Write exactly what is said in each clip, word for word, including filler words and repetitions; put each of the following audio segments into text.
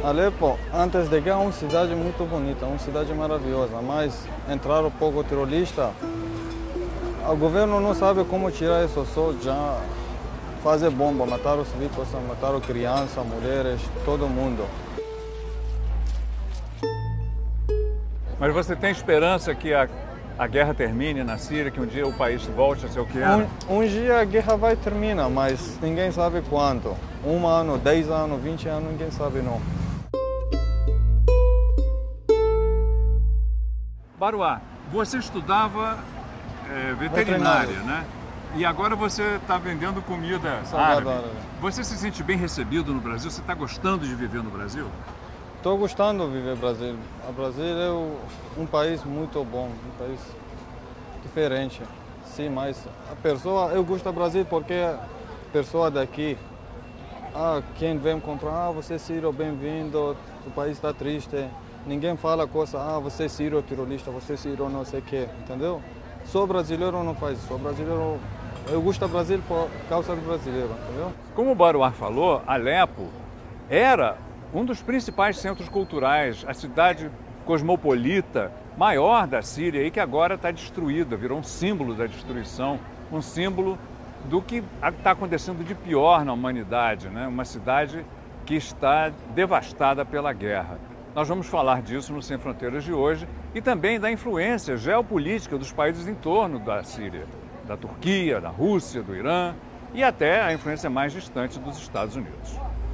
Alepo, antes de guerra, é uma cidade muito bonita, uma cidade maravilhosa, mas entraram um pouco terroristas. O governo não sabe como tirar isso, só já fazer bomba, mataram civis, mataram crianças, mulheres, todo mundo. Mas você tem esperança que a, a guerra termine na Síria, que um dia o país volte a ser o que era? Um, um dia a guerra vai terminar, mas ninguém sabe quanto. Um ano, dez anos, vinte anos, ninguém sabe não. Baruá, você estudava é, veterinária, veterinária, né? E agora você está vendendo comida árabe. Você se sente bem recebido no Brasil? Você está gostando de viver no Brasil? Estou gostando de viver no Brasil. O Brasil é um país muito bom, um país diferente. Sim, mas a pessoa, eu gosto do Brasil porque a pessoa daqui, ah, quem vem encontrar, ah, você é sírio, bem-vindo, o país está triste. Ninguém fala coisa, ah, você é sírio terrorista, você é sírio não sei o quê, entendeu? Só brasileiro não faz isso, brasileiro, eu gosto do Brasil por causa do brasileiro, entendeu? Como o Baruá falou, Alepo era um dos principais centros culturais, a cidade cosmopolita maior da Síria e que agora está destruída, virou um símbolo da destruição, um símbolo do que está acontecendo de pior na humanidade, né? Uma cidade que está devastada pela guerra. Nós vamos falar disso no Sem Fronteiras de hoje e também da influência geopolítica dos países em torno da Síria, da Turquia, da Rússia, do Irã e até a influência mais distante dos Estados Unidos.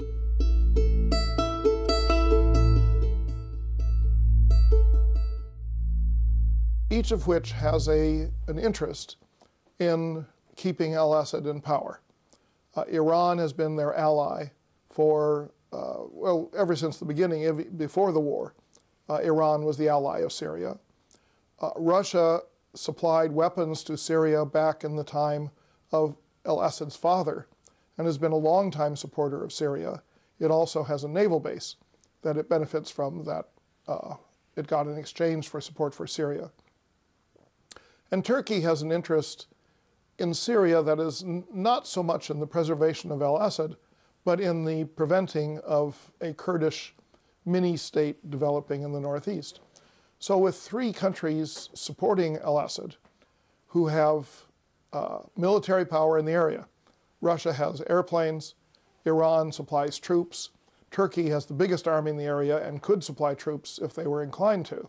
Each of which has a, an interest in keeping al-Assad in power. Uh, Iran has been their ally for, uh, well, ever since the beginning, before the war. Uh, Iran was the ally of Syria. Uh, Russia supplied weapons to Syria back in the time of al-Assad's father and has been a long-time supporter of Syria. It also has a naval base that it benefits from that uh, it got in exchange for support for Syria. And Turkey has an interest in Syria that is n not so much in the preservation of al-Assad, but in the preventing of a Kurdish mini-state developing in the northeast. So with three countries supporting al-Assad who have uh, military power in the area, Russia has airplanes, Iran supplies troops, Turkey has the biggest army in the area and could supply troops if they were inclined to.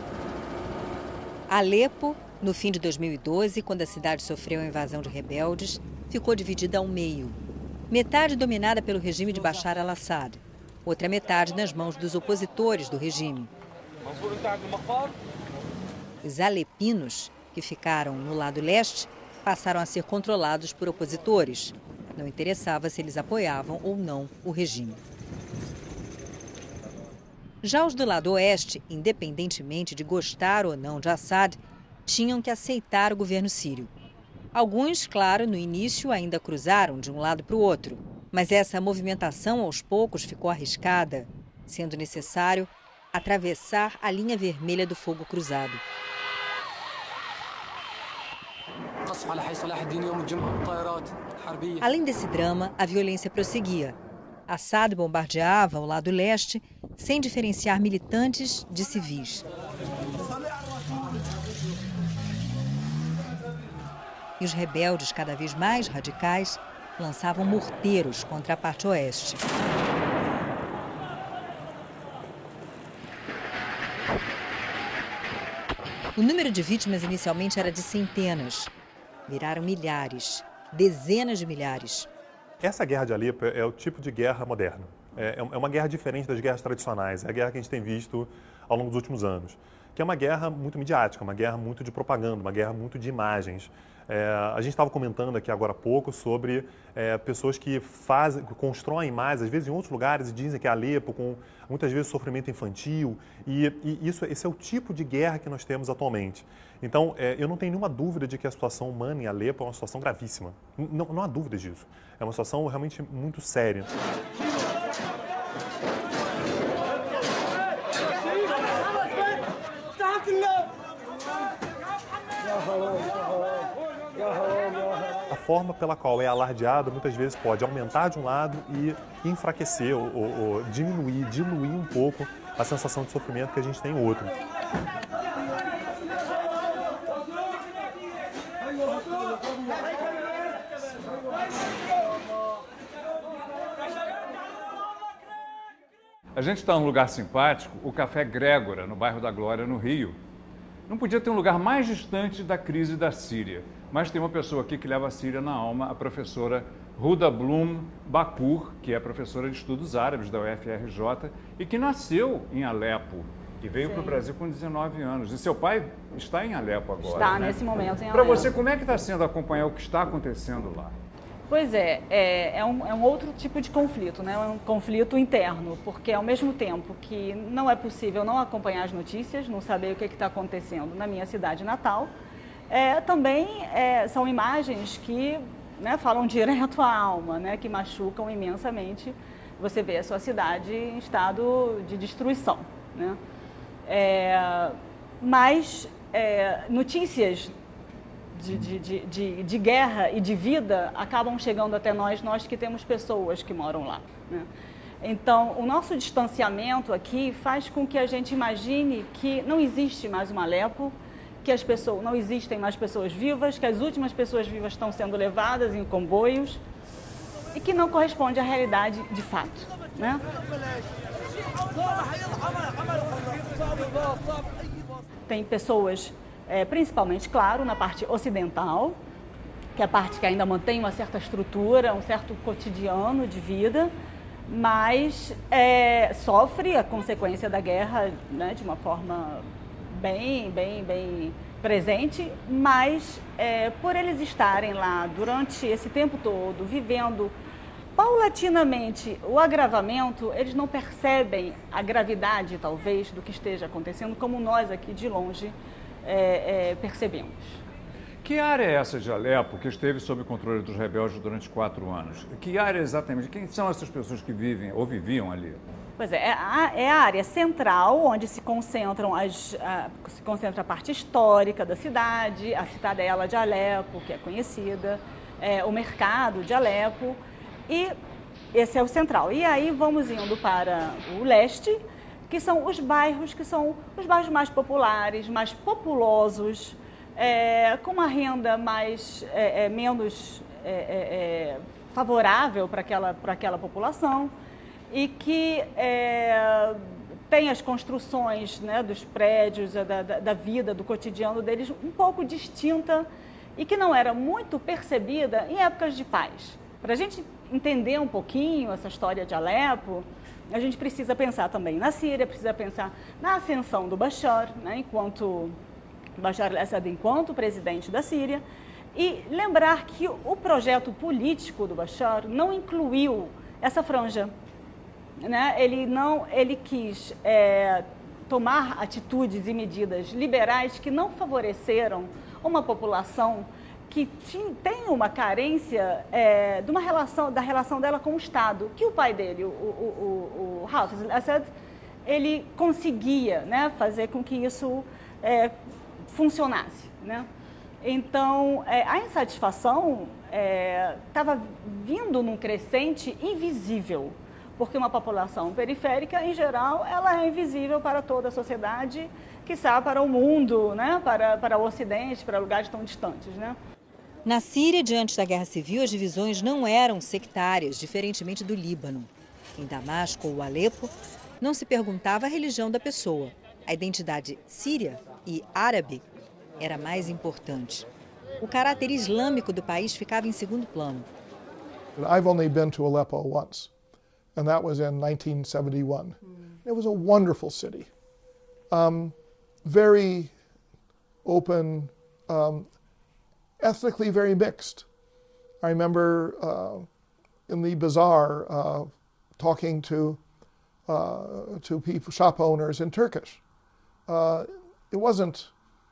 Alepo, no fim de dois mil e doze, quando a cidade sofreu a invasão de rebeldes, ficou dividida ao meio. Metade dominada pelo regime de Bashar al-Assad, outra metade nas mãos dos opositores do regime. Os alepinos, que ficaram no lado leste, passaram a ser controlados por opositores. Não interessava se eles apoiavam ou não o regime. Já os do lado oeste, independentemente de gostar ou não de Assad, tinham que aceitar o governo sírio. Alguns, claro, no início ainda cruzaram de um lado para o outro, mas essa movimentação aos poucos ficou arriscada, sendo necessário atravessar a linha vermelha do fogo cruzado. Além desse drama, a violência prosseguia. Assad bombardeava o lado leste sem diferenciar militantes de civis. E os rebeldes, cada vez mais radicais, lançavam morteiros contra a parte oeste. O número de vítimas inicialmente era de centenas. Viraram milhares, dezenas de milhares. Essa guerra de Alepo é o tipo de guerra moderna. É uma guerra diferente das guerras tradicionais. É a guerra que a gente tem visto ao longo dos últimos anos. Que é uma guerra muito midiática, uma guerra muito de propaganda, uma guerra muito de imagens. É, a gente estava comentando aqui agora há pouco sobre é, pessoas que fazem, que constroem imagens, às vezes em outros lugares, e dizem que é Alepo, com muitas vezes sofrimento infantil. E, e isso, esse é o tipo de guerra que nós temos atualmente. Então, é, eu não tenho nenhuma dúvida de que a situação humana em Alepo é uma situação gravíssima. Não, não há dúvida disso. É uma situação realmente muito séria. A forma pela qual é alardeado muitas vezes pode aumentar de um lado e enfraquecer ou, ou, ou diminuir, diluir um pouco a sensação de sofrimento que a gente tem em outro. A gente está num lugar simpático, o Café Grégora, no bairro da Glória, no Rio. Não podia ter um lugar mais distante da crise da Síria, mas tem uma pessoa aqui que leva a Síria na alma, a professora Huda Blum Bakur, que é professora de estudos árabes da U F R J e que nasceu em Alepo e veio para o Brasil com dezenove anos. E seu pai está em Alepo agora. Está, né? nesse momento em Alepo. Para você, como é que está sendo acompanhar o que está acontecendo lá? Pois é, é, é, um, é um outro tipo de conflito, né? Um conflito interno, porque ao mesmo tempo que não é possível não acompanhar as notícias, não saber o que está acontecendo na minha cidade natal, é, também é, são imagens que, né, falam direto à alma, né, que machucam imensamente. Você vê a sua cidade em estado de destruição, né? É, mas é, notícias De, de, de, de guerra e de vida acabam chegando até nós, nós que temos pessoas que moram lá, né? Então, o nosso distanciamento aqui faz com que a gente imagine que não existe mais uma Alepo, que as pessoas, não existem mais pessoas vivas, que as últimas pessoas vivas estão sendo levadas em comboios e que não corresponde à realidade de fato, né? Tem pessoas... É, principalmente, claro, na parte ocidental, que é a parte que ainda mantém uma certa estrutura, um certo cotidiano de vida, mas é, sofre a consequência da guerra, né, de uma forma bem, bem, bem presente, mas é, por eles estarem lá durante esse tempo todo, vivendo paulatinamente o agravamento, eles não percebem a gravidade, talvez, do que esteja acontecendo, como nós aqui de longe É, é, percebemos. Que área é essa de Alepo que esteve sob o controle dos rebeldes durante quatro anos? Que área exatamente? Quem são essas pessoas que vivem ou viviam ali? Pois é, é a, é a área central onde se concentram as, a, se concentra a parte histórica da cidade, a cidadela de Alepo, que é conhecida, é, o mercado de Alepo, e esse é o central. E aí vamos indo para o leste, que são os bairros que são os bairros mais populares, mais populosos, é, com uma renda mais, é, é, menos é, é, favorável para aquela, para aquela população e que é, tem as construções, né, dos prédios, da, da, da vida, do cotidiano deles um pouco distinta e que não era muito percebida em épocas de paz. Para a gente entender um pouquinho essa história de Alepo, a gente precisa pensar também na Síria, precisa pensar na ascensão do Bashar, né, enquanto Bashar al-Assad enquanto presidente da Síria, e lembrar que o projeto político do Bashar não incluiu essa franja, né? Ele não, ele quis é, tomar atitudes e medidas liberais que não favoreceram uma população que tem uma carência é, de uma relação, da relação dela com o Estado, que o pai dele, o, o, o, o Hafez al-Assad, ele conseguia, né, fazer com que isso é, funcionasse, né? Então, é, a insatisfação estava é, vindo num crescente invisível, porque uma população periférica, em geral, ela é invisível para toda a sociedade, quiçá para o mundo, né, para, para o Ocidente, para lugares tão distantes, né? Na Síria, diante da guerra civil, as divisões não eram sectárias, diferentemente do Líbano. Em Damasco ou Alepo, não se perguntava a religião da pessoa. A identidade síria e árabe era mais importante. O caráter islâmico do país ficava em segundo plano. I've only been to Aleppo once, and that was in nineteen seventy-one. It was a wonderful city, um, very open, um, ethnically very mixed. I remember uh, in the bazaar uh, talking to uh, to people, shop owners in Turkish. Uh, it wasn't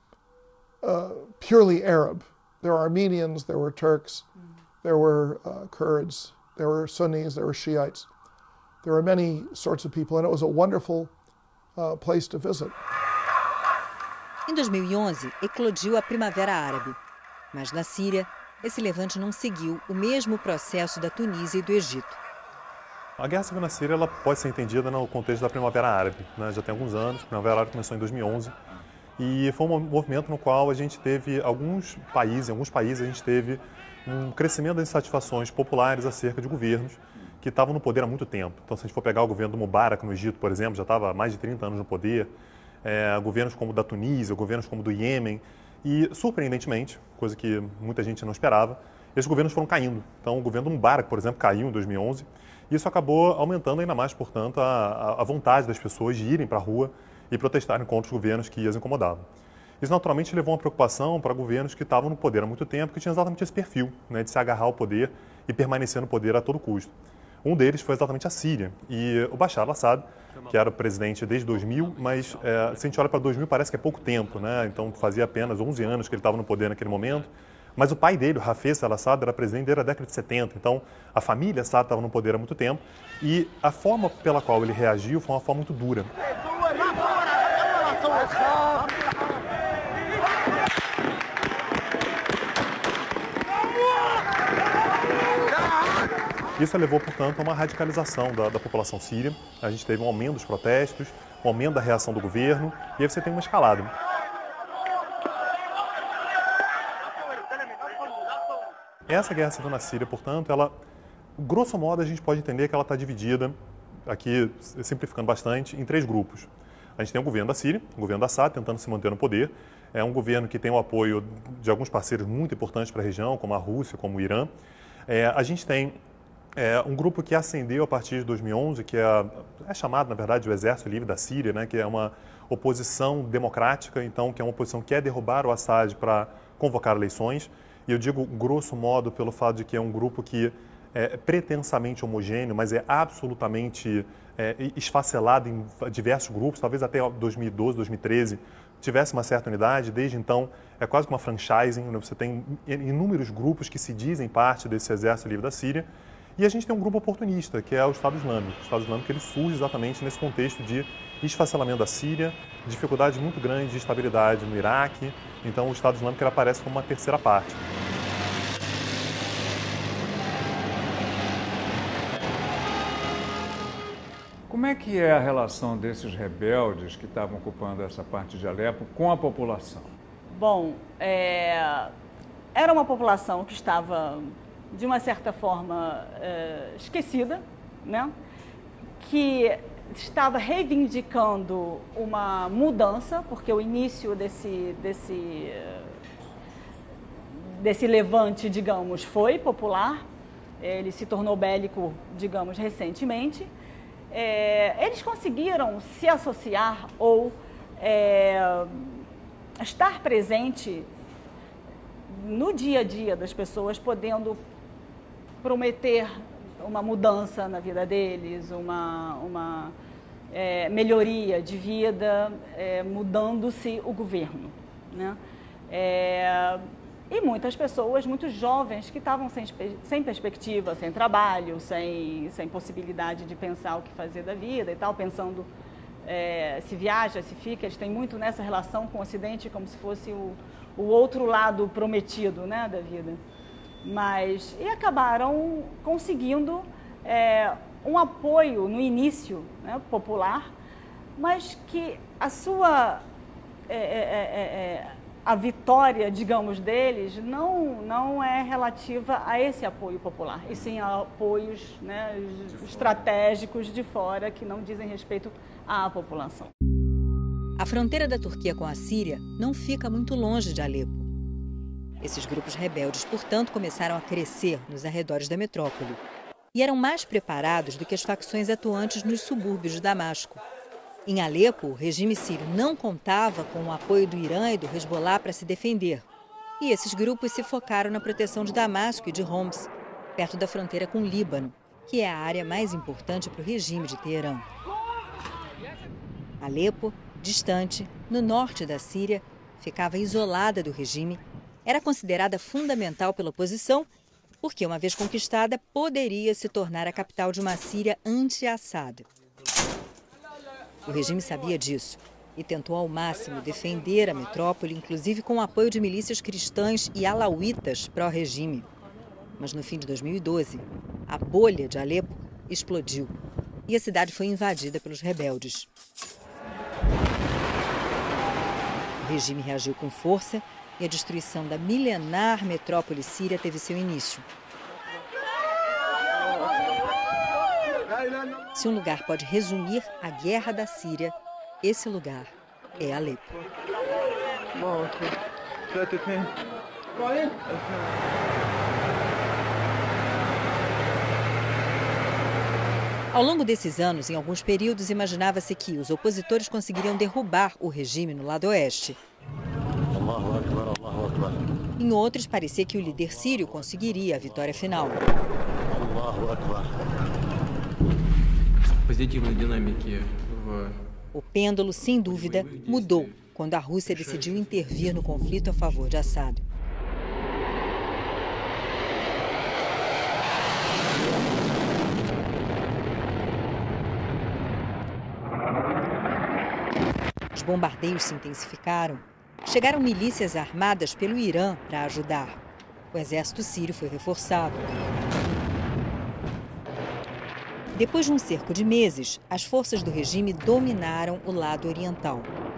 uh, purely Arab. There were Armenians, there were Turks, there were uh, Kurds, there were Sunnis, there were Shiites. There were many sorts of people, and it was a wonderful uh, place to visit. Em dois mil e onze, eclodiu a Primavera Árabe. Mas na Síria, esse levante não seguiu o mesmo processo da Tunísia e do Egito. A guerra civil na Síria ela pode ser entendida no contexto da Primavera Árabe, né? Já tem alguns anos, a Primavera Árabe começou em dois mil e onze, e foi um movimento no qual a gente teve alguns países, em alguns países a gente teve um crescimento das insatisfações populares acerca de governos que estavam no poder há muito tempo. Então, se a gente for pegar o governo do Mubarak no Egito, por exemplo, já estava há mais de trinta anos no poder, é, governos como o da Tunísia, governos como o do Iêmen, e, surpreendentemente, coisa que muita gente não esperava, esses governos foram caindo. Então, o governo do Mubarak, por exemplo, caiu em dois mil e onze, e isso acabou aumentando ainda mais, portanto, a, a vontade das pessoas de irem para a rua e protestarem contra os governos que as incomodavam. Isso, naturalmente, levou a uma preocupação para governos que estavam no poder há muito tempo, que tinham exatamente esse perfil, né, de se agarrar ao poder e permanecer no poder a todo custo. Um deles foi exatamente a Síria. E o Bashar al-Assad, que era o presidente desde dois mil, mas é, se a gente olha para dois mil parece que é pouco tempo, né? Então fazia apenas onze anos que ele estava no poder naquele momento. Mas o pai dele, o Hafez al-Assad, era presidente desde a década de setenta. Então a família Assad estava no poder há muito tempo e a forma pela qual ele reagiu foi uma forma muito dura. Isso levou, portanto, a uma radicalização da, da população síria. A gente teve um aumento dos protestos, um aumento da reação do governo, e aí você tem uma escalada. Essa guerra civil na Síria, portanto, ela, grosso modo, a gente pode entender que ela está dividida, aqui simplificando bastante, em três grupos. A gente tem o governo da Síria, o governo da Assad, tentando se manter no poder. É um governo que tem o apoio de alguns parceiros muito importantes para a região, como a Rússia, como o Irã. É, a gente tem é, um grupo que ascendeu a partir de dois mil e onze, que é, é chamado, na verdade, o Exército Livre da Síria, né, que é uma oposição democrática, então, que é uma oposição que quer derrubar o Assad para convocar eleições. E eu digo grosso modo pelo fato de que é um grupo que é pretensamente homogêneo, mas é absolutamente é, esfacelado em diversos grupos, talvez até dois mil e doze, dois mil e treze tivesse uma certa unidade. Desde então é quase que uma franchising, né? Você tem inúmeros grupos que se dizem parte desse Exército Livre da Síria. E a gente tem um grupo oportunista, que é o Estado Islâmico. O Estado Islâmico ele surge exatamente nesse contexto de esfacelamento da Síria, dificuldade muito grande de estabilidade no Iraque. Então o Estado Islâmico ele aparece como uma terceira parte. Como é que é a relação desses rebeldes que estavam ocupando essa parte de Alepo com a população? Bom, é... era uma população que estava, de uma certa forma, é... esquecida, né? Que estava reivindicando uma mudança, porque o início desse, desse, desse levante, digamos, foi popular. Ele se tornou bélico, digamos, recentemente. É, eles conseguiram se associar ou é, estar presente no dia a dia das pessoas, podendo prometer uma mudança na vida deles, uma, uma é, melhoria de vida, é, mudando-se o governo, né? É, e muitas pessoas, muitos jovens que estavam sem, sem perspectiva, sem trabalho, sem, sem possibilidade de pensar o que fazer da vida e tal, pensando é, se viaja, se fica. Eles têm muito nessa relação com o Ocidente como se fosse o, o outro lado prometido, né, da vida. Mas, e acabaram conseguindo é, um apoio no início, né, popular, mas que a sua... É, é, é, a vitória, digamos, deles não, não é relativa a esse apoio popular, e sim a apoios, né, estratégicos de fora que não dizem respeito à população. A fronteira da Turquia com a Síria não fica muito longe de Alepo. Esses grupos rebeldes, portanto, começaram a crescer nos arredores da metrópole e eram mais preparados do que as facções atuantes nos subúrbios de Damasco. Em Alepo, o regime sírio não contava com o apoio do Irã e do Hezbollah para se defender. E esses grupos se focaram na proteção de Damasco e de Homs, perto da fronteira com o Líbano, que é a área mais importante para o regime de Teherã. Alepo, distante, no norte da Síria, ficava isolada do regime, era considerada fundamental pela oposição, porque, uma vez conquistada, poderia se tornar a capital de uma Síria anti-Assad. O regime sabia disso e tentou ao máximo defender a metrópole, inclusive com o apoio de milícias cristãs e alauítas pró-regime. Mas no fim de dois mil e doze, a bolha de Alepo explodiu e a cidade foi invadida pelos rebeldes. O regime reagiu com força e a destruição da milenar metrópole síria teve seu início. Se um lugar pode resumir a guerra da Síria, esse lugar é Alepo. Ao longo desses anos, em alguns períodos, imaginava-se que os opositores conseguiriam derrubar o regime no lado oeste. Em outros, parecia que o líder sírio conseguiria a vitória final. O pêndulo, sem dúvida, mudou quando a Rússia decidiu intervir no conflito a favor de Assad. Os bombardeios se intensificaram. Chegaram milícias armadas pelo Irã para ajudar. O exército sírio foi reforçado. Depois de um cerco de meses, as forças do regime dominaram o lado oriental.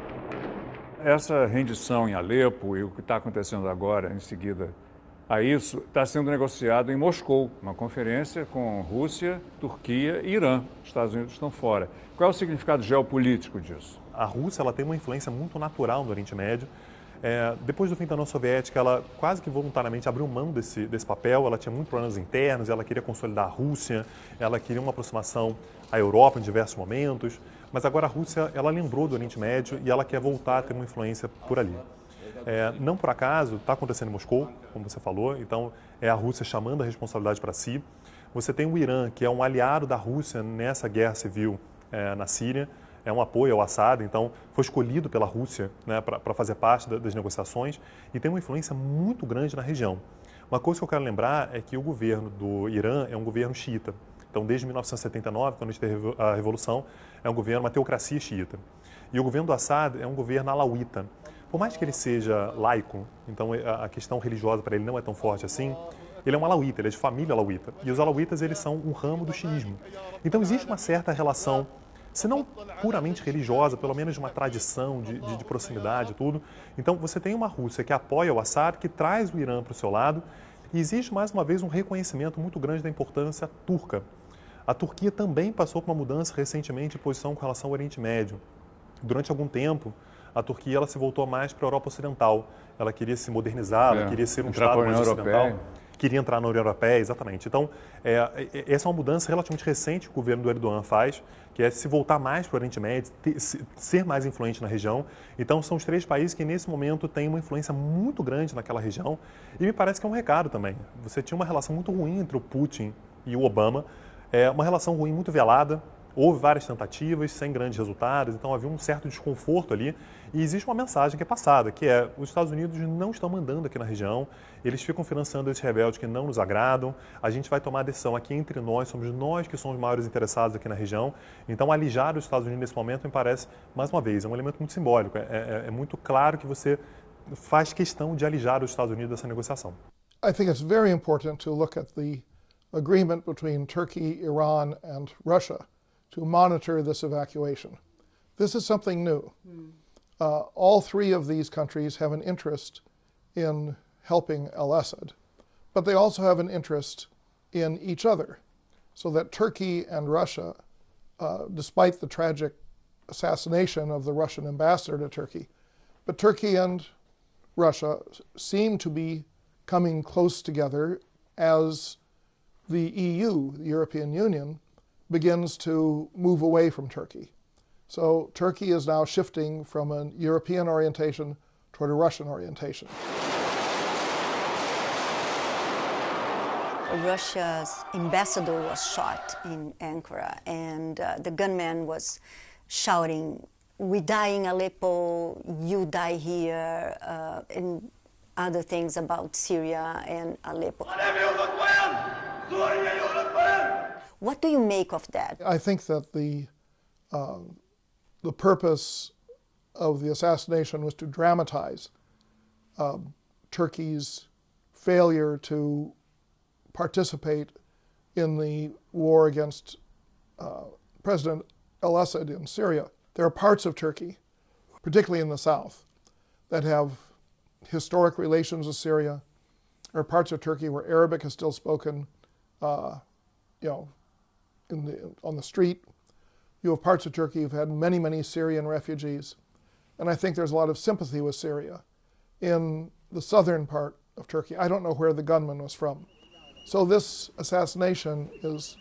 Essa rendição em Alepo e o que está acontecendo agora, em seguida a isso, está sendo negociado em Moscou, uma conferência com Rússia, Turquia e Irã. Os Estados Unidos estão fora. Qual é o significado geopolítico disso? A Rússia ela tem uma influência muito natural no Oriente Médio. É, depois do fim da União Soviética, ela quase que voluntariamente abriu mão desse, desse papel. Ela tinha muitos problemas internos, ela queria consolidar a Rússia, ela queria uma aproximação à Europa em diversos momentos. Mas agora a Rússia ela lembrou do Oriente Médio e ela quer voltar a ter uma influência por ali. É, não por acaso, está acontecendo em Moscou, como você falou, então é a Rússia chamando a responsabilidade para si. Você tem o Irã, que é um aliado da Rússia nessa guerra civil é, na Síria, é um apoio ao Assad, então foi escolhido pela Rússia, né, para fazer parte da, das negociações e tem uma influência muito grande na região. Uma coisa que eu quero lembrar é que o governo do Irã é um governo xiita. Então, desde mil novecentos e setenta e nove, quando a gente teve a Revolução, é um governo, uma teocracia xiita. E o governo do Assad é um governo alauíta. Por mais que ele seja laico, então a questão religiosa para ele não é tão forte assim, ele é um alauíta, ele é de família alauíta. E os alauítas, eles são um ramo do xiismo. Então existe uma certa relação, se não puramente religiosa, pelo menos de uma tradição, de, de, de proximidade e tudo. Então você tem uma Rússia que apoia o Assad, que traz o Irã para o seu lado, e existe mais uma vez um reconhecimento muito grande da importância turca. A Turquia também passou por uma mudança recentemente de posição com relação ao Oriente Médio. Durante algum tempo, a Turquia ela se voltou mais para a Europa Ocidental. Ela queria se modernizar, é, ela queria ser um Estado mais ocidental. Europeia. Queria entrar na União Europeia, exatamente. Então, é, essa é uma mudança relativamente recente que o governo do Erdogan faz, que é se voltar mais para o Oriente Médio, ter, ser mais influente na região. Então, são os três países que, nesse momento, têm uma influência muito grande naquela região. E me parece que é um recado também. Você tinha uma relação muito ruim entre o Putin e o Obama, é uma relação ruim, muito velada. Houve várias tentativas, sem grandes resultados, então havia um certo desconforto ali. E existe uma mensagem que é passada, que é os Estados Unidos não estão mandando aqui na região, eles ficam financiando esses rebeldes que não nos agradam, a gente vai tomar a decisão aqui entre nós, somos nós que somos os maiores interessados aqui na região. Então, alijar os Estados Unidos nesse momento me parece, mais uma vez, é um elemento muito simbólico. É, é, é muito claro que você faz questão de alijar os Estados Unidos dessa negociação. I think it's very important to look at the agreement between Turkey, Iran and Russia to monitor this evacuation. This is something new. Mm. Uh, all three of these countries have an interest in helping al-Assad, but they also have an interest in each other, so that Turkey and Russia, uh, despite the tragic assassination of the Russian ambassador to Turkey, but Turkey and Russia seem to be coming close together as the E U, the European Union, begins to move away from Turkey. So Turkey is now shifting from a European orientation toward a Russian orientation. Russia's ambassador was shot in Ankara, and uh, the gunman was shouting, "We die in Aleppo, you die here," uh, and other things about Syria and Aleppo. What do you make of that? I think that the, uh, the purpose of the assassination was to dramatize uh, Turkey's failure to participate in the war against uh, President al-Assad in Syria. There are parts of Turkey, particularly in the south, that have historic relations with Syria. There are parts of Turkey where Arabic is still spoken, uh, you know, in the, on the street. You have parts of Turkey who've had many, many Syrian refugees. And I think there's a lot of sympathy with Syria. In the southern part of Turkey, I don't know where the gunman was from. So this assassination is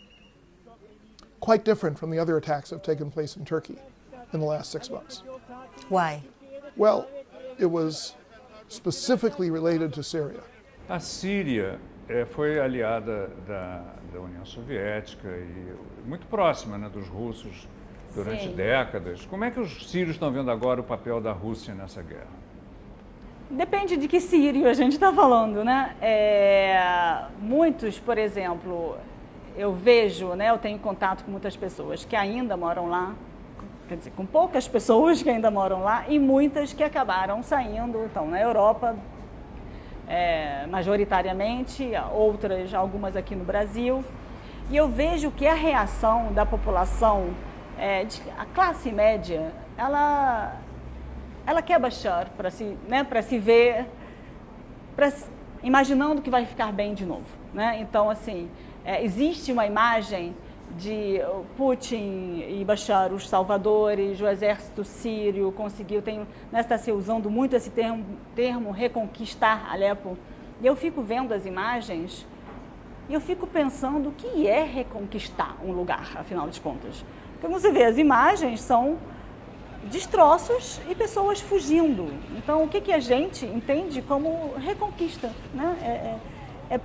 quite different from the other attacks that have taken place in Turkey in the last six months. Why? Well, it was specifically related to Syria. A Síria é, foi aliada da, da União Soviética e muito próxima, né, dos russos durante Sim. décadas. Como é que os sírios estão vendo agora o papel da Rússia nessa guerra? Depende de que sírio a gente está falando, né? É, muitos, por exemplo, eu vejo, né, eu tenho contato com muitas pessoas que ainda moram lá, quer dizer, com poucas pessoas que ainda moram lá e muitas que acabaram saindo, estão na Europa, é, majoritariamente, outras, algumas aqui no Brasil. E eu vejo que a reação da população, é, de, a classe média, ela, ela quer Bashar para se, né, para se ver, pra, imaginando que vai ficar bem de novo, né? Então, assim, é, existe uma imagem de Putin e Bashar, os salvadores, o exército sírio conseguiu, tem, né, está se usando muito esse termo, termo reconquistar Alepo. E eu fico vendo as imagens e eu fico pensando o que é reconquistar um lugar, afinal de contas. Porque você vê, as imagens são destroços e pessoas fugindo. Então, o que, que a gente entende como reconquista, né? É, é, é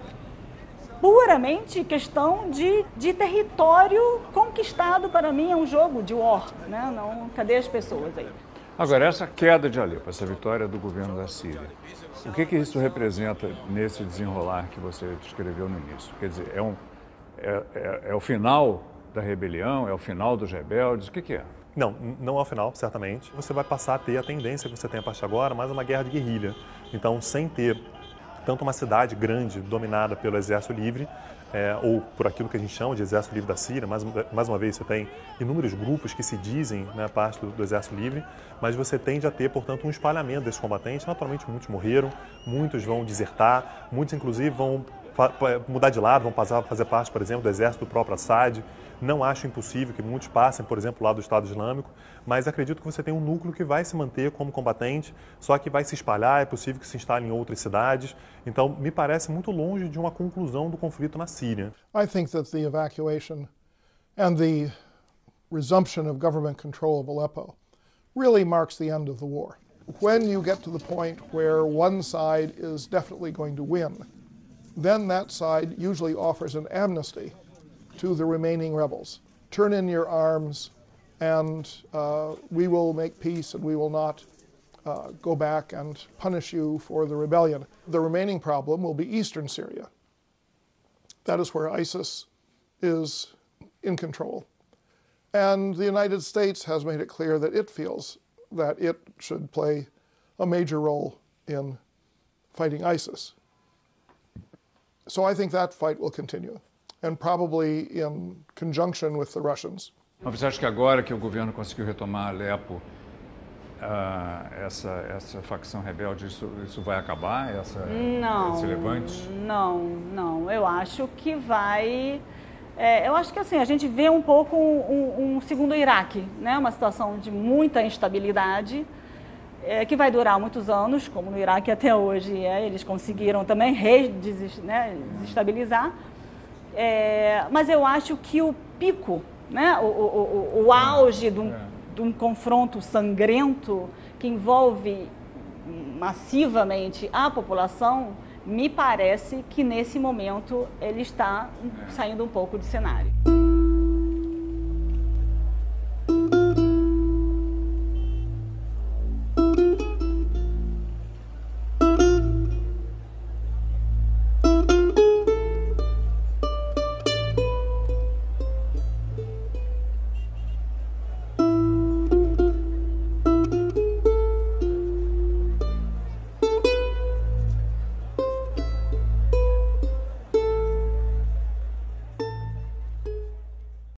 puramente questão de, de território conquistado. Para mim é um jogo de war, né? Não, cadê as pessoas aí? Agora, essa queda de Alepo, essa vitória do governo da Síria, o que, que isso representa nesse desenrolar que você descreveu no início? Quer dizer, é, um, é, é, é o final da rebelião, é o final dos rebeldes, o que, que é? Não, não é o final, certamente. Você vai passar a ter a tendência que você tem a partir de agora, mais uma guerra de guerrilha. Então, sem ter tanto uma cidade grande dominada pelo Exército Livre, é, ou por aquilo que a gente chama de Exército Livre da Síria, mais, mais uma vez você tem inúmeros grupos que se dizem, né, parte do, do Exército Livre, mas você tende a ter, portanto, um espalhamento desses combatentes. Naturalmente, muitos morreram, muitos vão desertar, muitos, inclusive, vão mudar de lado, vão passar a fazer parte, por exemplo, do exército do próprio Assad. Não acho impossível que muitos passem, por exemplo, lá do Estado Islâmico, mas acredito que você tem um núcleo que vai se manter como combatente, só que vai se espalhar, é possível que se instale em outras cidades. Então, me parece muito longe de uma conclusão do conflito na Síria. I think that the evacuation and the resumption of government control of Aleppo really marks the end of the war. When you get to the point where one side is definitely going to win, then that side usually offers an amnesty to the remaining rebels. Turn in your arms and uh, we will make peace and we will not uh, go back and punish you for the rebellion. The remaining problem will be eastern Syria. That is where ISIS is in control. And the United States has made it clear that it feels that it should play a major role in fighting ISIS. So I think that fight will continue, and probably in conjunction with the Russians. Mas você acha que agora que o governo conseguiu retomar Alepo, uh, essa, essa facção rebelde, isso, isso vai acabar, essa, não, esse levante? Não, não. Eu acho que vai... É, eu acho que assim, a gente vê um pouco um, um segundo Iraque, né? Uma situação de muita instabilidade, é, que vai durar muitos anos, como no Iraque até hoje. É, eles conseguiram também redesestabilizar, né, desestabilizar. É, mas eu acho que o pico, né, o, o, o, o auge de um, de um confronto sangrento que envolve massivamente a população, me parece que nesse momento ele está saindo um pouco de cenário.